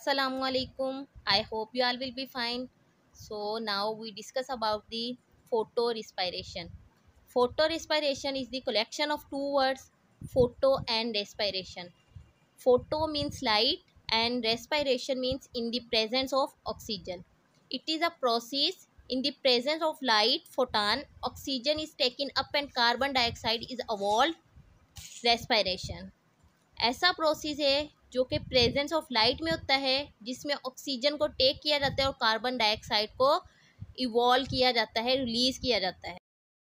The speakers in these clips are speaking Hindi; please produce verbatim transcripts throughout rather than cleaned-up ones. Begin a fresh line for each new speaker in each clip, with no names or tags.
Assalamu alaikum. I hope you all will be fine. So now we discuss about the photorespiration. Photorespiration is the collection of two words, photo and respiration. Photo means light and respiration means in the presence of oxygen. It is a process in the presence of light photon, oxygen is taken up and carbon dioxide is evolved, respiration. ऐसा प्रोसेस है जो कि प्रेजेंस ऑफ लाइट में होता है, जिसमें ऑक्सीजन को टेक किया जाता है और कार्बन डाइऑक्साइड को इवॉल्व किया जाता है, रिलीज किया जाता है.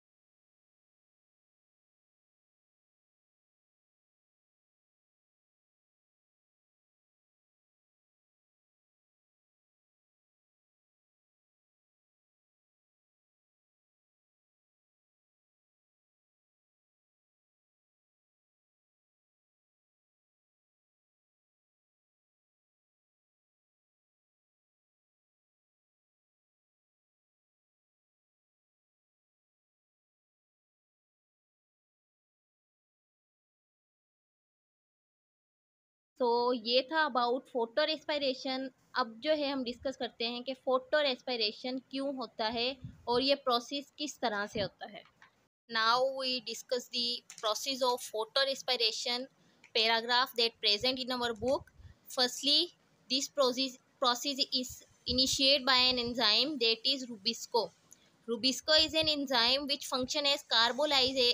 तो ये था अबाउट फोटो रेस्पिरेशन. अब जो है हम डिस्कस करते हैं कि फोटो रेस्पिरेशन क्यों होता है और ये प्रोसेस किस तरह से होता है. Now we discuss the process of photorespiration paragraph that present in our book. Firstly this process process is initiated by an enzyme that is Rubisco. Rubisco is an enzyme which function as carbonylase,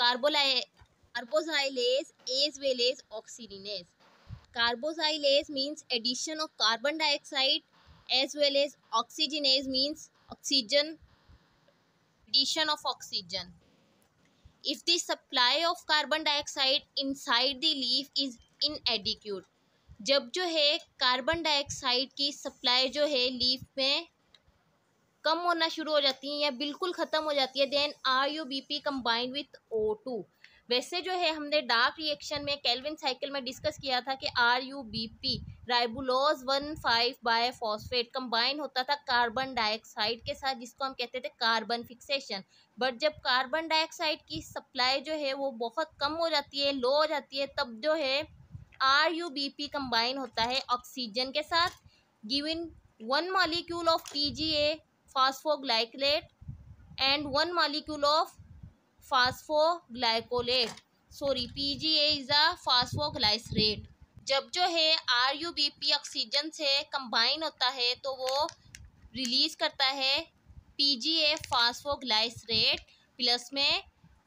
carbonylase as well as oxygenase. Carbonylase means addition of carbon dioxide as well as oxygenase means oxygen, addition of oxygen. If the supply of carbon dioxide inside the leaf is inadequate, जब जो है कार्बन डाइऑक्साइड की सप्लाई जो है लीफ में कम होना शुरू हो जाती है या बिल्कुल ख़त्म हो जाती है, then R U B P combined with O two. वैसे जो है हमने डार्क रिएक्शन में केल्विन साइकिल में डिस्कस किया था कि R U B P ribulose one five biphosphate combine होता था कार्बन डाइऑक्साइड के साथ, जिसको हम कहते थे कार्बन फिक्सेशन. बट जब कार्बन डाइऑक्साइड की सप्लाई जो है वो बहुत कम हो जाती है, लो हो जाती है, तब जो है R U B P combine होता है ऑक्सीजन के साथ, giving one molecule of P G A phosphoglycolate and one molecule of phosphoglycolate. Sorry, P G A is a phosphoglycerate. जब जो है R U B P oxygen से कंबाइन होता है तो वो रिलीज करता है P G A phosphoglycerate plus में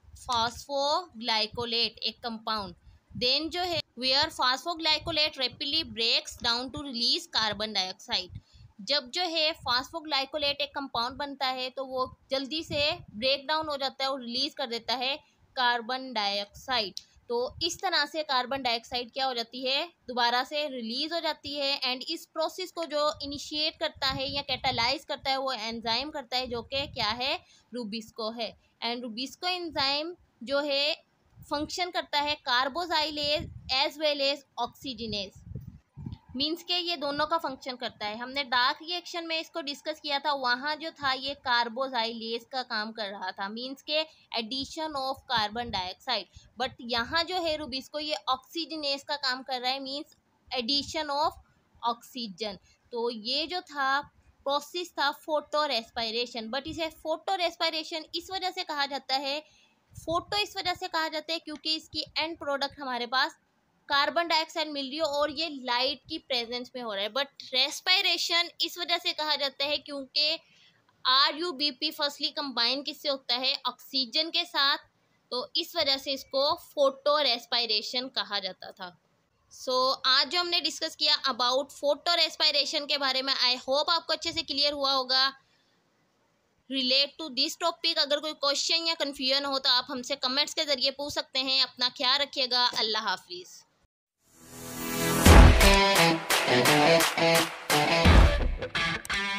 phosphoglycolate एक कंपाउंड. देन जो है where phosphoglycolate rapidly breaks down to release carbon dioxide. जब जो है फास्फोग्लाइकोलेट एक कंपाउंड बनता है तो वो जल्दी से ब्रेक डाउन हो जाता है और रिलीज कर देता है कार्बन डाइऑक्साइड. तो इस तरह से कार्बन डाइऑक्साइड क्या हो जाती है, दोबारा से रिलीज हो जाती है. एंड इस प्रोसेस को जो इनिशिएट करता है या कैटालाइज करता है वो एंजाइम करता है, जो कि क्या है, रूबिस्को है. एंड रूबिस्को एंजाइम जो है फंक्शन करता है carboxylase as well as oxygenase, means के ये दोनों का फंक्शन करता है. हमने डार्क रिएक्शन में इसको डिस्कस किया था, वहाँ जो था ये कार्बोजाइलेज का काम कर रहा था, मीन्स के addition of carbon dioxide. But यहाँ जो है रूबिस्को ये ऑक्सीजनेज का काम कर रहा है, मीन्स एडिशन ऑफ ऑक्सीजन. तो ये जो था प्रोसेस था फोटो रेस्पिरेशन. बट इसे फोटो रेस्पिरेशन इस वजह से कहा जाता है, फोटो इस वजह से कहा जाता है क्योंकि इसकी एंड प्रोडक्ट हमारे पास कार्बन डाइऑक्साइड मिल रही है और ये लाइट की प्रेजेंस में हो रहा है. बट रेस्पिरेशन इस वजह से कहा जाता है क्योंकि R U B P firstly combine किससे होता है, ऑक्सीजन के साथ. तो इस वजह से इसको फोटो रेस्पिरेशन कहा जाता था. सो so, आज जो हमने डिस्कस किया अबाउट फोटो रेस्पिरेशन के बारे में, आई होप आपको अच्छे से क्लियर हुआ होगा रिलेट टू दिस टॉपिक. अगर कोई क्वेश्चन या कन्फ्यूजन हो तो आप हमसे कमेंट्स के जरिए पूछ सकते हैं. अपना ख्याल रखिएगा. अल्लाह हाफिज़. Thank you.